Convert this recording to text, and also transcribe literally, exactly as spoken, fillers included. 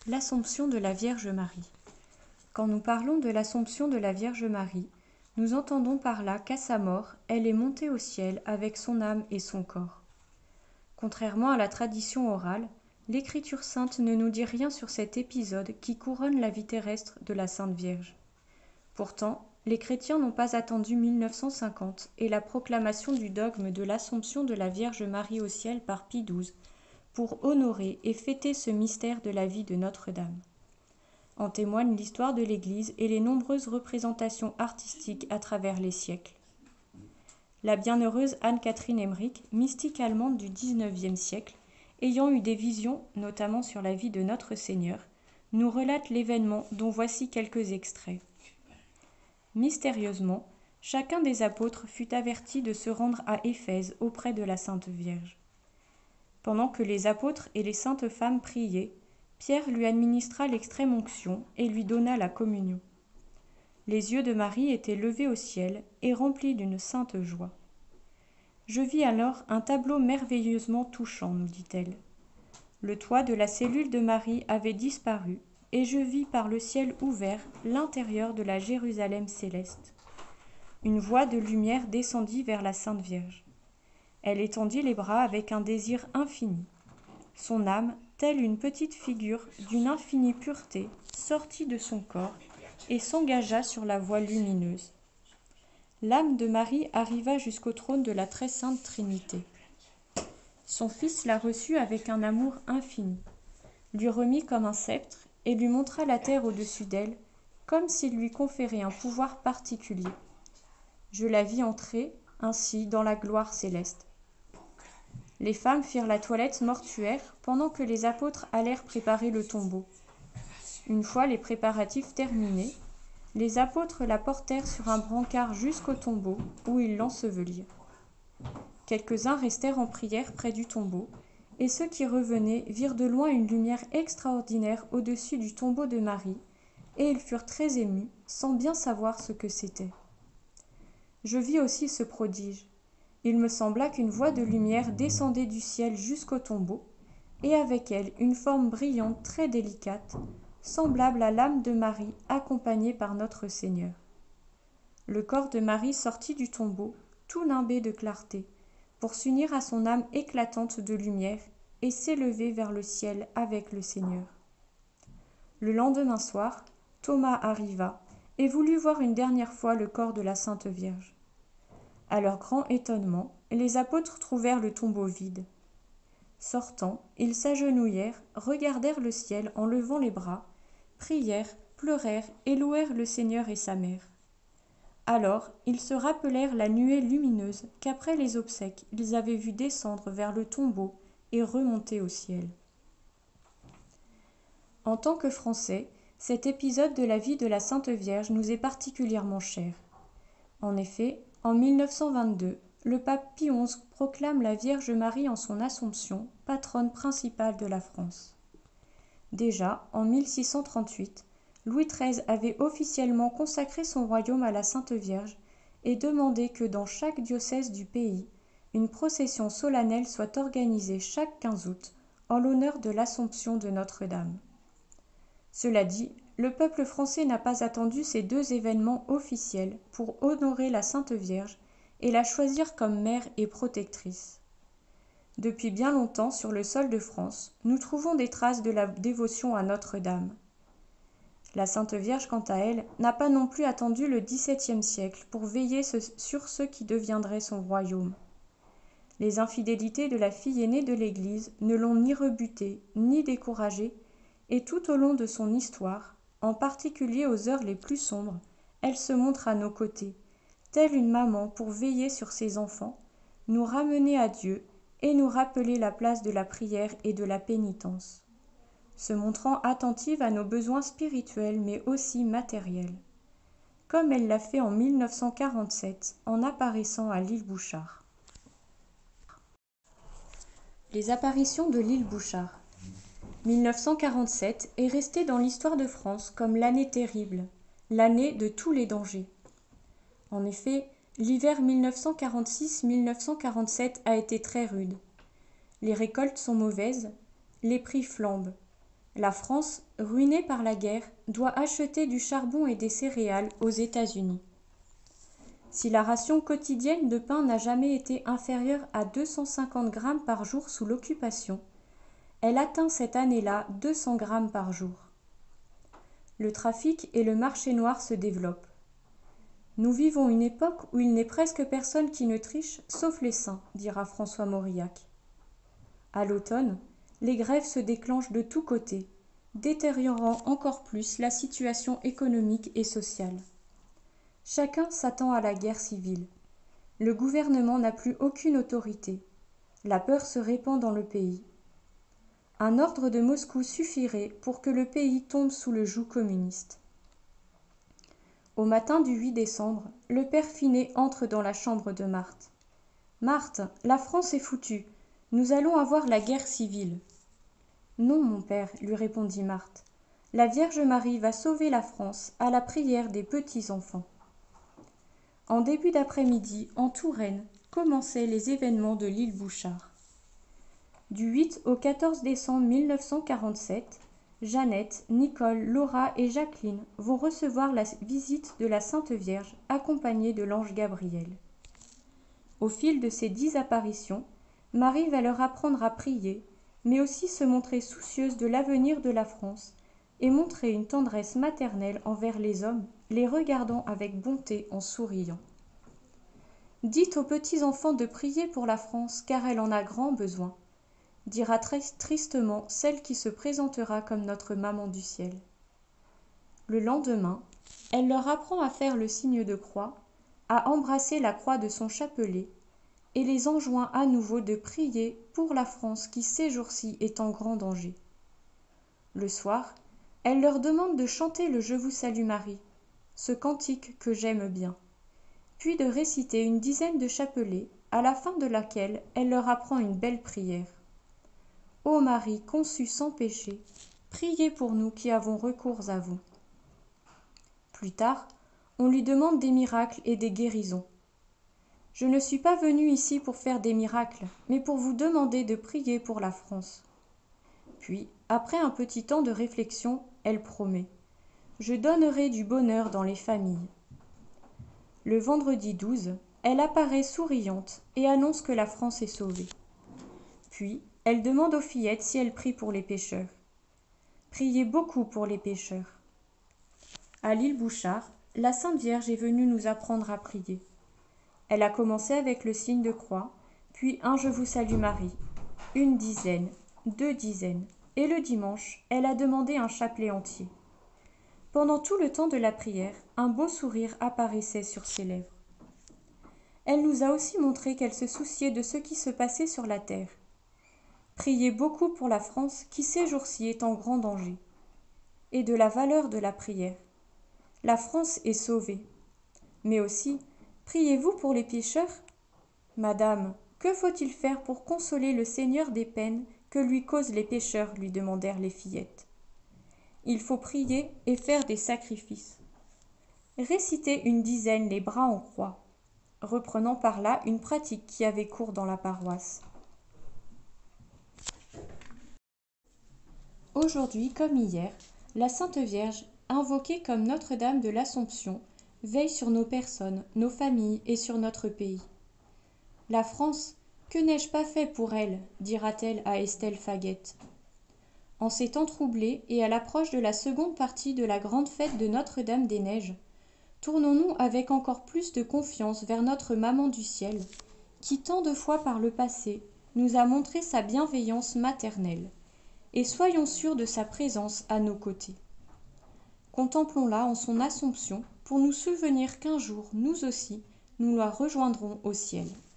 L'Assomption de la Vierge Marie. Quand nous parlons de l'Assomption de la Vierge Marie, nous entendons par là qu'à sa mort, elle est montée au ciel avec son âme et son corps. Contrairement à la tradition orale, l'Écriture sainte ne nous dit rien sur cet épisode qui couronne la vie terrestre de la Sainte Vierge. Pourtant, les chrétiens n'ont pas attendu mille neuf cent cinquante et la proclamation du dogme de l'Assomption de la Vierge Marie au ciel par Pie douze pour honorer et fêter ce mystère de la vie de Notre-Dame. En témoigne l'histoire de l'Église et les nombreuses représentations artistiques à travers les siècles. La bienheureuse Anne-Catherine Emmerich, mystique allemande du dix-neuvième siècle, ayant eu des visions, notamment sur la vie de Notre Seigneur, nous relate l'événement dont voici quelques extraits. Mystérieusement, chacun des apôtres fut averti de se rendre à Éphèse auprès de la Sainte Vierge. Pendant que les apôtres et les saintes femmes priaient, Pierre lui administra l'extrême onction et lui donna la communion. Les yeux de Marie étaient levés au ciel et remplis d'une sainte joie. Je vis alors un tableau merveilleusement touchant, nous dit-elle. Le toit de la cellule de Marie avait disparu, et je vis par le ciel ouvert l'intérieur de la Jérusalem céleste. Une voie de lumière descendit vers la Sainte Vierge. Elle étendit les bras avec un désir infini. Son âme, telle une petite figure d'une infinie pureté, sortit de son corps et s'engagea sur la voie lumineuse. L'âme de Marie arriva jusqu'au trône de la très sainte Trinité. Son Fils la reçut avec un amour infini, lui remit comme un sceptre et lui montra la terre au-dessus d'elle, comme s'il lui conférait un pouvoir particulier. Je la vis entrer, ainsi, dans la gloire céleste. Les femmes firent la toilette mortuaire pendant que les apôtres allèrent préparer le tombeau. Une fois les préparatifs terminés, les apôtres la portèrent sur un brancard jusqu'au tombeau où ils l'ensevelirent. Quelques-uns restèrent en prière près du tombeau, et ceux qui revenaient virent de loin une lumière extraordinaire au-dessus du tombeau de Marie, et ils furent très émus, sans bien savoir ce que c'était. Je vis aussi ce prodige. Il me sembla qu'une voie de lumière descendait du ciel jusqu'au tombeau, et avec elle une forme brillante très délicate, semblable à l'âme de Marie accompagnée par notre Seigneur. Le corps de Marie sortit du tombeau, tout nimbé de clarté, pour s'unir à son âme éclatante de lumière et s'élever vers le ciel avec le Seigneur. Le lendemain soir, Thomas arriva et voulut voir une dernière fois le corps de la Sainte Vierge. À leur grand étonnement, les apôtres trouvèrent le tombeau vide. Sortant, ils s'agenouillèrent, regardèrent le ciel en levant les bras, prièrent, pleurèrent et louèrent le Seigneur et sa mère. Alors, ils se rappelèrent la nuée lumineuse qu'après les obsèques, ils avaient vue descendre vers le tombeau et remonter au ciel. En tant que Français, cet épisode de la vie de la Sainte Vierge nous est particulièrement cher. En effet, en mille neuf cent vingt-deux, le pape Pie onze proclame la Vierge Marie en son Assomption, patronne principale de la France. Déjà, en mille six cent trente-huit, Louis treize avait officiellement consacré son royaume à la Sainte Vierge et demandé que dans chaque diocèse du pays, une procession solennelle soit organisée chaque quinze août en l'honneur de l'Assomption de Notre-Dame. Cela dit, le peuple français n'a pas attendu ces deux événements officiels pour honorer la Sainte Vierge et la choisir comme mère et protectrice. Depuis bien longtemps, sur le sol de France, nous trouvons des traces de la dévotion à Notre-Dame. La Sainte Vierge, quant à elle, n'a pas non plus attendu le dix-septième siècle pour veiller sur ce qui deviendrait son royaume. Les infidélités de la fille aînée de l'Église ne l'ont ni rebutée, ni découragée, et tout au long de son histoire, en particulier aux heures les plus sombres, elle se montre à nos côtés, telle une maman pour veiller sur ses enfants, nous ramener à Dieu et nous rappeler la place de la prière et de la pénitence, se montrant attentive à nos besoins spirituels mais aussi matériels, comme elle l'a fait en mille neuf cent quarante-sept en apparaissant à l'île Bouchard. Les apparitions de l'île Bouchard. mille neuf cent quarante-sept est restée dans l'histoire de France comme l'année terrible, l'année de tous les dangers. En effet, l'hiver mille neuf cent quarante-six mille neuf cent quarante-sept a été très rude. Les récoltes sont mauvaises, les prix flambent. La France, ruinée par la guerre, doit acheter du charbon et des céréales aux États-Unis. Si la ration quotidienne de pain n'a jamais été inférieure à deux cent cinquante grammes par jour sous l'occupation, elle atteint cette année-là deux cents grammes par jour. Le trafic et le marché noir se développent. Nous vivons une époque où il n'est presque personne qui ne triche, sauf les saints, dira François Mauriac. À l'automne, les grèves se déclenchent de tous côtés, détériorant encore plus la situation économique et sociale. Chacun s'attend à la guerre civile. Le gouvernement n'a plus aucune autorité. La peur se répand dans le pays. Un ordre de Moscou suffirait pour que le pays tombe sous le joug communiste. Au matin du huit décembre, le père Finet entre dans la chambre de Marthe. « Marthe, la France est foutue. Nous allons avoir la guerre civile. »« Non, mon père, lui répondit Marthe. La Vierge Marie va sauver la France à la prière des petits-enfants. » En début d'après-midi, en Touraine, commençaient les événements de l'île Bouchard. Du huit au quatorze décembre mille neuf cent quarante-sept, Jeannette, Nicole, Laura et Jacqueline vont recevoir la visite de la Sainte Vierge accompagnée de l'ange Gabriel. Au fil de ces dix apparitions, Marie va leur apprendre à prier, mais aussi se montrer soucieuse de l'avenir de la France et montrer une tendresse maternelle envers les hommes, les regardant avec bonté en souriant. Dites aux petits-enfants de prier pour la France, car elle en a grand besoin, dira très tristement celle qui se présentera comme notre maman du ciel. Le lendemain, elle leur apprend à faire le signe de croix, à embrasser la croix de son chapelet, et les enjoint à nouveau de prier pour la France qui ces jours-ci est en grand danger. Le soir, elle leur demande de chanter le Je vous salue Marie, ce cantique que j'aime bien, puis de réciter une dizaine de chapelets, à la fin de laquelle elle leur apprend une belle prière. Ô Marie conçue sans péché, priez pour nous qui avons recours à vous. Plus tard, on lui demande des miracles et des guérisons. Je ne suis pas venue ici pour faire des miracles, mais pour vous demander de prier pour la France. Puis, après un petit temps de réflexion, elle promet. Je donnerai du bonheur dans les familles. Le vendredi douze, elle apparaît souriante et annonce que la France est sauvée. Puis, elle demande aux fillettes si elles prient pour les pécheurs. Priez beaucoup pour les pécheurs. À l'île Bouchard, la Sainte Vierge est venue nous apprendre à prier. Elle a commencé avec le signe de croix, puis un Je vous salue Marie, une dizaine, deux dizaines, et le dimanche, elle a demandé un chapelet entier. Pendant tout le temps de la prière, un beau sourire apparaissait sur ses lèvres. Elle nous a aussi montré qu'elle se souciait de ce qui se passait sur la terre. Priez beaucoup pour la France qui ces jours-ci est en grand danger. Et de la valeur de la prière. La France est sauvée. Mais aussi, priez-vous pour les pécheurs ? Madame, que faut-il faire pour consoler le Seigneur des peines que lui causent les pécheurs, lui demandèrent les fillettes. Il faut prier et faire des sacrifices. Réciter une dizaine les bras en croix, reprenant par là une pratique qui avait cours dans la paroisse. Aujourd'hui comme hier, la Sainte Vierge, invoquée comme Notre-Dame de l'Assomption, veille sur nos personnes, nos familles et sur notre pays. La France, que n'ai-je pas fait pour elle, dira-t-elle à Estelle Faguette. En ces temps troublés et à l'approche de la seconde partie de la grande fête de Notre-Dame-des-Neiges, tournons-nous avec encore plus de confiance vers notre Maman du Ciel, qui tant de fois par le passé nous a montré sa bienveillance maternelle, et soyons sûrs de sa présence à nos côtés. Contemplons-la en son Assomption pour nous souvenir qu'un jour, nous aussi, nous la rejoindrons au ciel.